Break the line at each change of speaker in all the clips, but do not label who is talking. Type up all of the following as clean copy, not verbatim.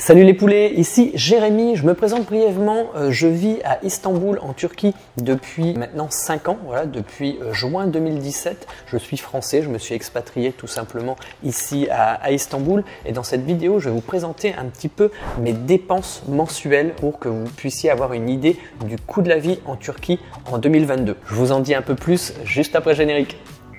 Salut les poulets, ici Jérémy, je me présente brièvement, je vis à Istanbul en Turquie depuis maintenant 5 ans, voilà, depuis juin 2017. Je suis français, je me suis expatrié tout simplement ici à Istanbul et dans cette vidéo je vais vous présenter un petit peu mes dépenses mensuelles pour que vous puissiez avoir une idée du coût de la vie en Turquie en 2022. Je vous en dis un peu plus juste après le générique.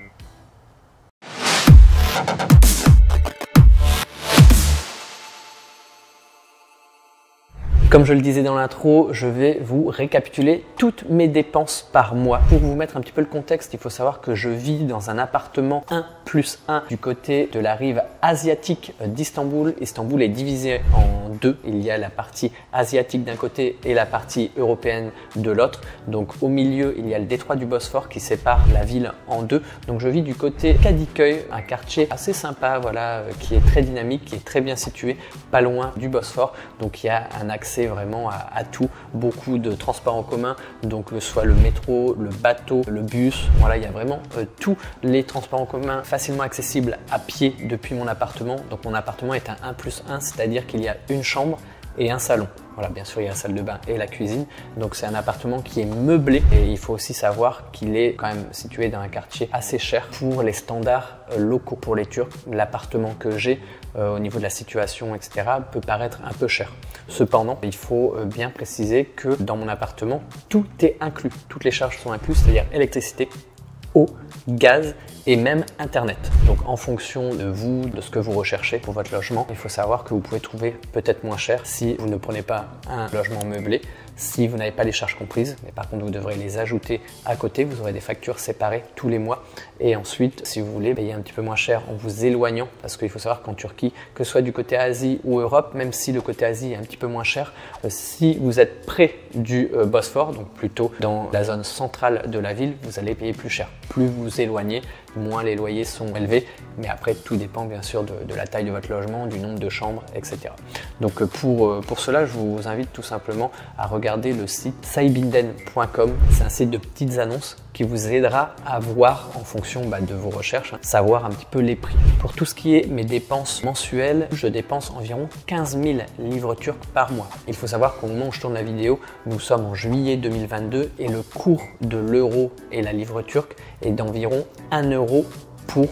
Comme je le disais dans l'intro, je vais vous récapituler toutes mes dépenses par mois. Pour vous mettre un petit peu le contexte, il faut savoir que je vis dans un appartement 1+1 du côté de la rive asiatique d'Istanbul. Istanbul est divisé en deux. Il y a la partie asiatique d'un côté et la partie européenne de l'autre. Donc au milieu, il y a le détroit du Bosphore qui sépare la ville en deux. Donc je vis du côté Kadıköy, un quartier assez sympa, voilà, qui est très dynamique, qui est très bien situé, pas loin du Bosphore. Donc il y a un accès vraiment à tout, beaucoup de transports en commun, donc soit le métro, le bateau, le bus, voilà, il y a vraiment tous les transports en commun facilement accessibles à pied depuis mon appartement. Donc mon appartement est un 1+1, c'est-à-dire qu'il y a une chambre et un salon. Voilà, bien sûr, il y a la salle de bain et la cuisine. Donc, c'est un appartement qui est meublé et il faut aussi savoir qu'il est quand même situé dans un quartier assez cher pour les standards locaux. Pour les Turcs, l'appartement que j'ai au niveau de la situation, etc., peut paraître un peu cher. Cependant, il faut bien préciser que dans mon appartement, tout est inclus. Toutes les charges sont incluses, c'est-à-dire électricité, eau, gaz et même internet. Donc en fonction de vous, de ce que vous recherchez pour votre logement, il faut savoir que vous pouvez trouver peut-être moins cher si vous ne prenez pas un logement meublé, si vous n'avez pas les charges comprises, mais par contre vous devrez les ajouter à côté, vous aurez des factures séparées tous les mois. Et ensuite, si vous voulez payer un petit peu moins cher en vous éloignant, parce qu'il faut savoir qu'en Turquie, que ce soit du côté Asie ou Europe, même si le côté Asie est un petit peu moins cher, si vous êtes près du Bosphore, donc plutôt dans la zone centrale de la ville, vous allez payer plus cher. Plus vous vous éloignez, moins les loyers sont élevés, mais après tout dépend bien sûr de la taille de votre logement, du nombre de chambres, etc. Donc pour cela, je vous invite tout simplement à regarder le site saybinden.com. C'est un site de petites annonces qui vous aidera à voir en fonction de vos recherches, savoir un petit peu les prix. Pour tout ce qui est mes dépenses mensuelles, je dépense environ 15 000 livres turcs par mois. Il faut savoir qu'au moment où je tourne la vidéo, nous sommes en juillet 2022 et le cours de l'euro et la livre turque est d'environ 1 euro pour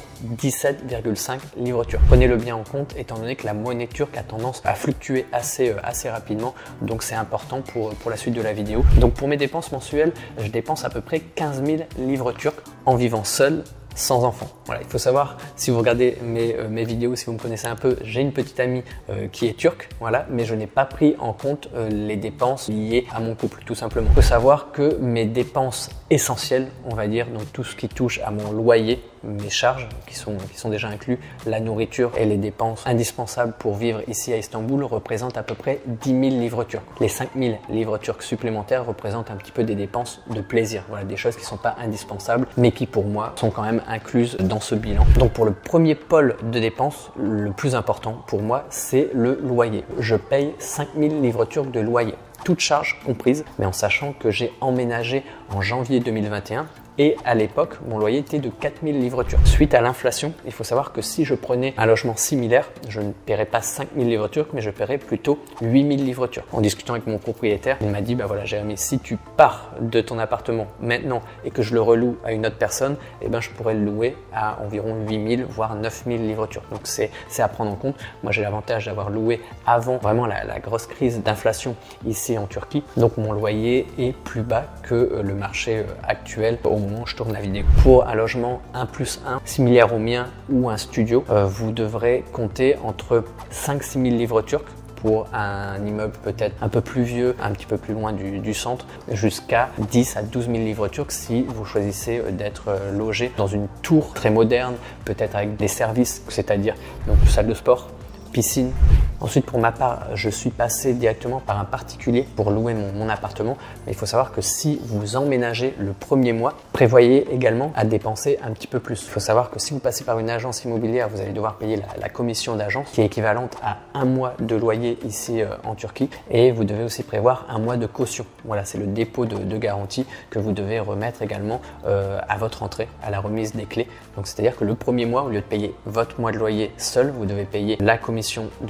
17,5 livres turcs. Prenez-le bien en compte étant donné que la monnaie turque a tendance à fluctuer assez rapidement, donc c'est important pour la suite de la vidéo. Donc pour mes dépenses mensuelles, je dépense à peu près 15 000 livres turcs en vivant seul, sans enfant. Voilà, il faut savoir, si vous regardez mes vidéos, si vous me connaissez un peu, j'ai une petite amie qui est turque, voilà, mais je n'ai pas pris en compte les dépenses liées à mon couple, tout simplement. Il faut savoir que mes dépenses essentielles, on va dire, donc tout ce qui touche à mon loyer, mes charges qui sont déjà inclus, la nourriture et les dépenses indispensables pour vivre ici à Istanbul représentent à peu près 10 000 livres turcs. Les 5 000 livres turcs supplémentaires représentent un petit peu des dépenses de plaisir, voilà, des choses qui ne sont pas indispensables, mais qui pour moi sont quand même incluses dans ce bilan. Donc pour le premier pôle de dépenses, le plus important pour moi, c'est le loyer. Je paye 5 000 livres turcs de loyer, toutes charges comprises, mais en sachant que j'ai emménagé en janvier 2021 et à l'époque, mon loyer était de 4 000 livres turcs. Suite à l'inflation, il faut savoir que si je prenais un logement similaire, je ne paierais pas 5 000 livres turcs, mais je paierais plutôt 8 000 livres turcs. En discutant avec mon propriétaire, il m'a dit, voilà Jérémy, si tu pars de ton appartement maintenant et que je le reloue à une autre personne, je pourrais le louer à environ 8 000, voire 9 000 livres turcs. Donc c'est à prendre en compte. Moi, j'ai l'avantage d'avoir loué avant vraiment la grosse crise d'inflation ici en Turquie. Donc mon loyer est plus bas que le marché actuel au moment où je tourne la vidéo. Pour un logement 1+1 similaire au mien ou un studio, vous devrez compter entre 5 000 à 6 000 livres turcs pour un immeuble peut-être un peu plus vieux, un petit peu plus loin du centre, jusqu'à 10 à 12 000 livres turcs si vous choisissez d'être logé dans une tour très moderne, peut-être avec des services, c'est-à-dire donc salle de sport, piscine. Ensuite, pour ma part, je suis passé directement par un particulier pour louer mon appartement. Mais il faut savoir que si vous emménagez le premier mois, prévoyez également à dépenser un petit peu plus. Il faut savoir que si vous passez par une agence immobilière, vous allez devoir payer la commission d'agence qui est équivalente à 1 mois de loyer ici en Turquie. Et vous devez aussi prévoir 1 mois de caution. Voilà, c'est le dépôt de garantie que vous devez remettre également à votre entrée, à la remise des clés. Donc, c'est-à-dire que le premier mois, au lieu de payer votre mois de loyer seul, vous devez payer la commission de l'agence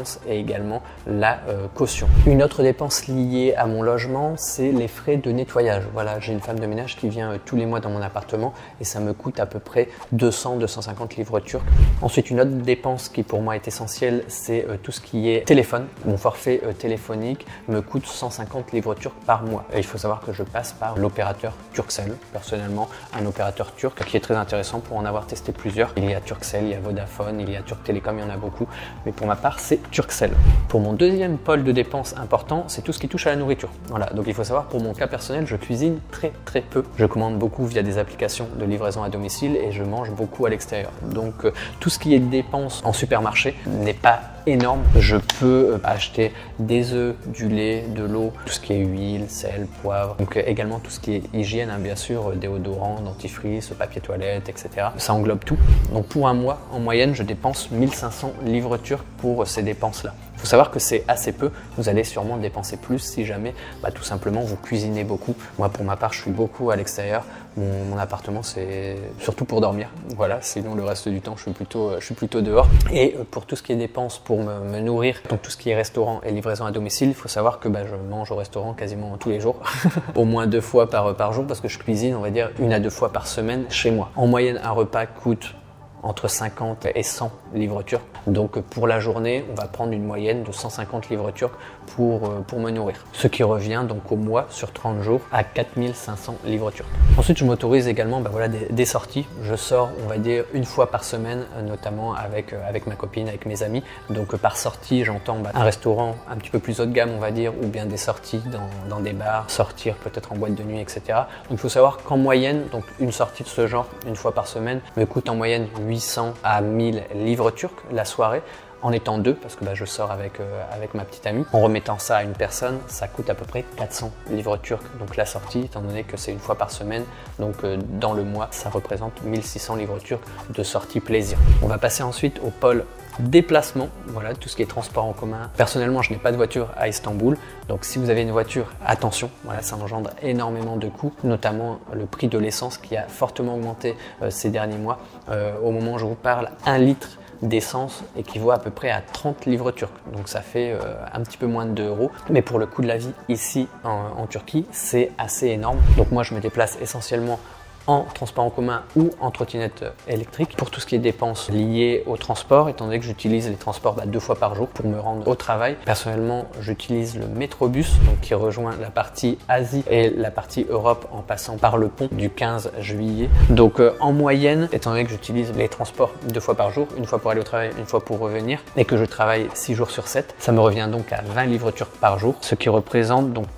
dépense et également la caution. Une autre dépense liée à mon logement, c'est les frais de nettoyage. Voilà, j'ai une femme de ménage qui vient tous les mois dans mon appartement et ça me coûte à peu près 200-250 livres turcs. Ensuite, une autre dépense qui pour moi est essentielle, c'est tout ce qui est téléphone. Mon forfait téléphonique me coûte 150 livres turcs par mois. Et il faut savoir que je passe par l'opérateur Turkcell, personnellement un opérateur turc qui est très intéressant pour en avoir testé plusieurs. Il y a Turkcell, il y a Vodafone, il y a Turk Telecom, il y en a beaucoup, mais pour ma part c'est Turkcell. Pour mon deuxième pôle de dépenses important, c'est tout ce qui touche à la nourriture. Voilà, donc il faut savoir pour mon cas personnel, je cuisine très peu. Je commande beaucoup via des applications de livraison à domicile et je mange beaucoup à l'extérieur. Donc tout ce qui est dépenses en supermarché n'est pas énorme. Je peux acheter des œufs, du lait, de l'eau, tout ce qui est huile, sel, poivre. Donc également tout ce qui est hygiène, hein, bien sûr, déodorant, dentifrice, papier toilette, etc. Ça englobe tout. Donc pour un mois, en moyenne, je dépense 1500 livres turcs pour ces dépenses-là. Il faut savoir que c'est assez peu. Vous allez sûrement dépenser plus si jamais, tout simplement, vous cuisinez beaucoup. Moi, pour ma part, je suis beaucoup à l'extérieur. Mon appartement, c'est surtout pour dormir. Voilà, sinon le reste du temps, je suis plutôt dehors. Et pour tout ce qui est dépenses pour me nourrir, donc tout ce qui est restaurant et livraison à domicile, il faut savoir que je mange au restaurant quasiment tous les jours, au moins 2 fois par jour, parce que je cuisine, on va dire, 1 à 2 fois par semaine chez moi. En moyenne, un repas coûte entre 50 et 100 livres turcs. Donc pour la journée, on va prendre une moyenne de 150 livres turcs pour me nourrir. Ce qui revient donc au mois sur 30 jours à 4500 livres turcs. Ensuite, je m'autorise également des sorties. Je sors, on va dire, 1 fois par semaine, notamment avec ma copine, avec mes amis. Donc par sortie, j'entends un restaurant un petit peu plus haut de gamme, on va dire, ou bien des sorties dans des bars, sortir peut-être en boîte de nuit, etc. Donc il faut savoir qu'en moyenne, donc une sortie de ce genre, 1 fois par semaine, me coûte en moyenne 800 à 1000 livres turcs la soirée, en étant 2 parce que je sors avec ma petite amie. En remettant ça à une personne, ça coûte à peu près 400 livres turcs. Donc la sortie, étant donné que c'est 1 fois par semaine, donc dans le mois, ça représente 1600 livres turcs de sortie plaisir. On va passer ensuite au pôle déplacement, voilà, tout ce qui est transport en commun. Personnellement, je n'ai pas de voiture à Istanbul, donc si vous avez une voiture, attention, voilà, ça engendre énormément de coûts, notamment le prix de l'essence qui a fortement augmenté ces derniers mois. Au moment où je vous parle, 1 litre d'essence équivaut à peu près à 30 livres turcs, donc ça fait un petit peu moins de 2 €, mais pour le coût de la vie ici en Turquie, c'est assez énorme. Donc moi je me déplace essentiellement en transport en commun ou en trottinette électrique. Pour tout ce qui est dépenses liées au transport, étant donné que j'utilise les transports 2 fois par jour pour me rendre au travail, personnellement j'utilise le métrobus, donc qui rejoint la partie Asie et la partie Europe en passant par le pont du 15 juillet. Donc en moyenne, étant donné que j'utilise les transports 2 fois par jour, 1 fois pour aller au travail, 1 fois pour revenir, et que je travaille 6 jours sur 7, ça me revient donc à 20 livres turcs par jour, ce qui représente donc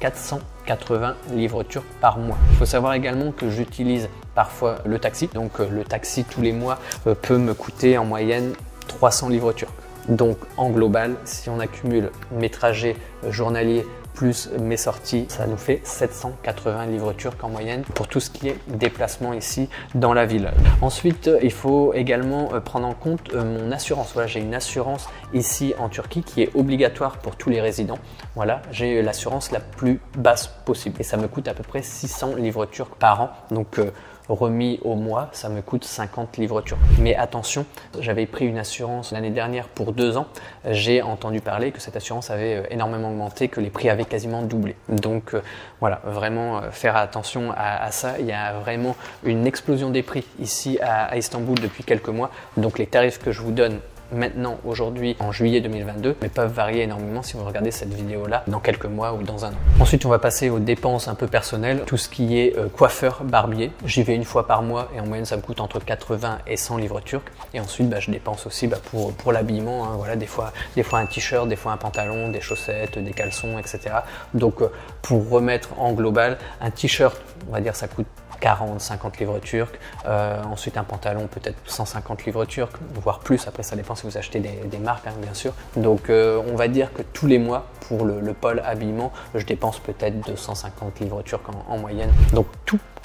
480 livres turcs par mois. Il faut savoir également que j'utilise parfois le taxi. Donc le taxi tous les mois peut me coûter en moyenne 300 livres turcs. Donc en global, si on accumule mes trajets journaliers plus mes sorties, ça nous fait 780 livres turcs en moyenne pour tout ce qui est déplacement ici dans la ville. Ensuite, il faut également prendre en compte mon assurance. Voilà, j'ai une assurance ici en Turquie qui est obligatoire pour tous les résidents. Voilà, j'ai l'assurance la plus basse possible et ça me coûte à peu près 600 livres turcs par an. Donc remis au mois, ça me coûte 50 livres turcs. Mais attention, j'avais pris une assurance l'année dernière pour 2 ans. J'ai entendu parler que cette assurance avait énormément augmenté, que les prix avaient quasiment doublé. Donc voilà, vraiment faire attention à ça. Il y a vraiment une explosion des prix ici à Istanbul depuis quelques mois. Donc les tarifs que je vous donne maintenant, aujourd'hui, en juillet 2022, mais peuvent varier énormément si vous regardez cette vidéo-là dans quelques mois ou dans un an. Ensuite, on va passer aux dépenses un peu personnelles, tout ce qui est coiffeur, barbier. J'y vais 1 fois par mois et en moyenne, ça me coûte entre 80 et 100 livres turcs. Et ensuite, je dépense aussi pour l'habillement, hein, voilà, des fois un t-shirt, des fois un pantalon, des chaussettes, des caleçons, etc. Donc, pour remettre en global, un t-shirt, on va dire, ça coûte 40-50 livres turcs, ensuite un pantalon peut-être 150 livres turcs, voire plus, après ça dépend si vous achetez des marques, hein, bien sûr. Donc on va dire que tous les mois, pour le pôle habillement, je dépense peut-être 250 livres turcs en moyenne. Donc tout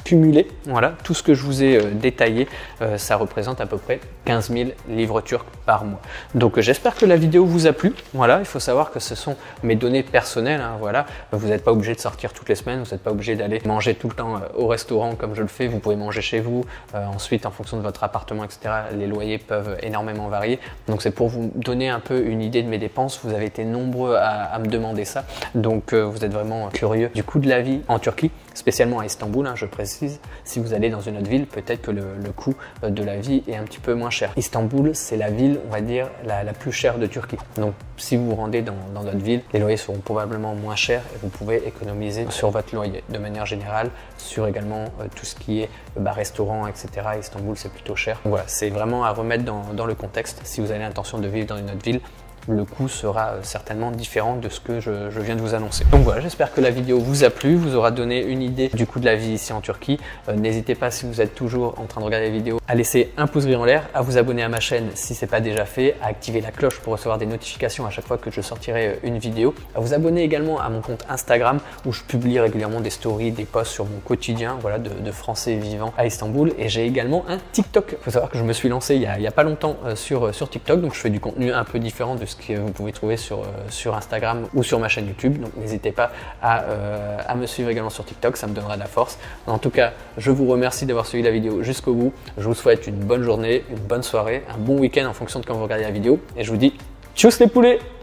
cumulé. Voilà, tout ce que je vous ai détaillé, ça représente à peu près 15 000 livres turcs par mois. Donc j'espère que la vidéo vous a plu. Voilà, il faut savoir que ce sont mes données personnelles. Hein, voilà, vous n'êtes pas obligé de sortir toutes les semaines, vous n'êtes pas obligé d'aller manger tout le temps au restaurant comme je le fais. Vous pouvez manger chez vous. Ensuite, en fonction de votre appartement, etc., les loyers peuvent énormément varier. Donc c'est pour vous donner un peu une idée de mes dépenses. Vous avez été nombreux à me demander ça. Donc vous êtes vraiment curieux du coût de la vie en Turquie, spécialement à Istanbul, hein, je précise. Si vous allez dans une autre ville, peut-être que le coût de la vie est un petit peu moins cher. Istanbul, c'est la ville, on va dire, la plus chère de Turquie. Donc si vous vous rendez dans notre ville, les loyers seront probablement moins chers et vous pouvez économiser sur votre loyer. De manière générale, sur également tout ce qui est restaurant, etc. Istanbul, c'est plutôt cher. Donc voilà, c'est vraiment à remettre dans le contexte. Si vous avez l'intention de vivre dans une autre ville, le coût sera certainement différent de ce que je viens de vous annoncer. Donc voilà, j'espère que la vidéo vous a plu, vous aura donné une idée du coût de la vie ici en Turquie. N'hésitez pas, si vous êtes toujours en train de regarder la vidéo, à laisser un pouce bleu en l'air, à vous abonner à ma chaîne si ce n'est pas déjà fait, à activer la cloche pour recevoir des notifications à chaque fois que je sortirai une vidéo, à vous abonner également à mon compte Instagram où je publie régulièrement des stories, des posts sur mon quotidien, voilà, de Français vivant à Istanbul. Et j'ai également un TikTok. Il faut savoir que je me suis lancé il y a pas longtemps sur TikTok, donc je fais du contenu un peu différent de ce que vous pouvez trouver sur Instagram ou sur ma chaîne YouTube. Donc n'hésitez pas à me suivre également sur TikTok, ça me donnera de la force. En tout cas, je vous remercie d'avoir suivi la vidéo jusqu'au bout. Je vous souhaite une bonne journée, une bonne soirée, un bon week-end en fonction de quand vous regardez la vidéo. Et je vous dis tchuss les poulets!